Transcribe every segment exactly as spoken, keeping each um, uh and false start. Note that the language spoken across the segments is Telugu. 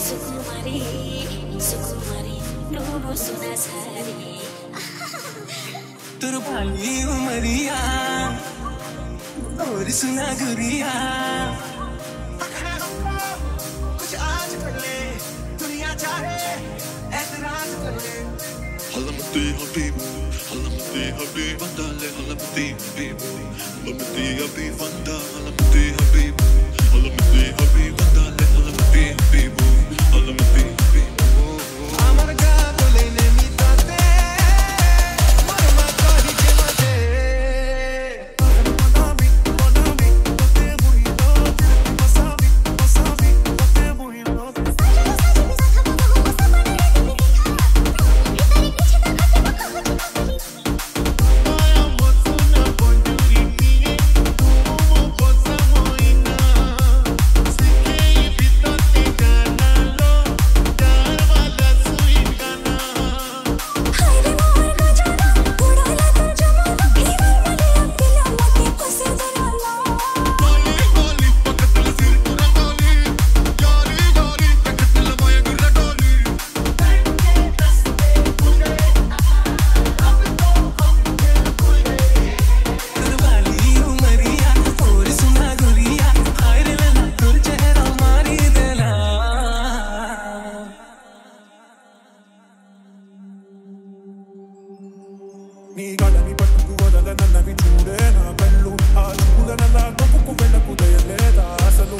సుకుమారి సుకుమారి నువ్వు సునసరి तुरपाली उमरिया और सुना गुरिया कुछ आज कर ले दुनिया चाहे ऐतराज कर ले हलमती हबीब हलमती हबीब वंदाले हलमती हबीब हलमती हबीब वंदा हलमती हबीब हलमती हबीब वंदाले हलमती हबीब हलमती हबीब నీ గడని పట్టుకు వదలనన్నవి చూడే నా కళ్ళు ఆ చూడనలా గొప్పకు వెళ్ళకు దయలేదా అసలు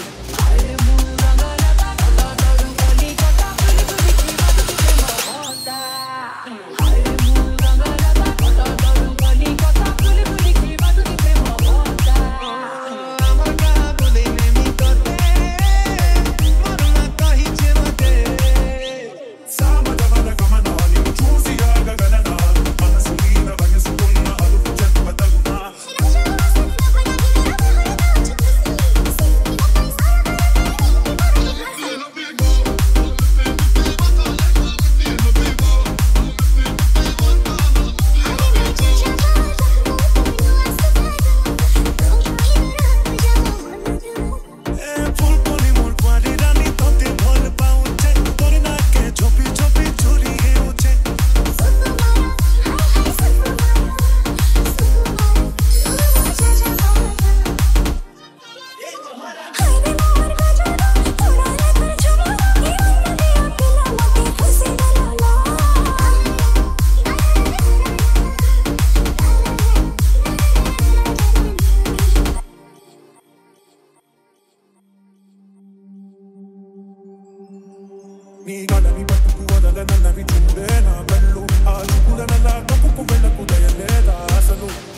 నీ గడని పట్టుకు వదలనన్నవి చూడే నా కళ్ళు ఆ చూడనలా గొప్పకు వెళ్ళకు దయలేదా అసలు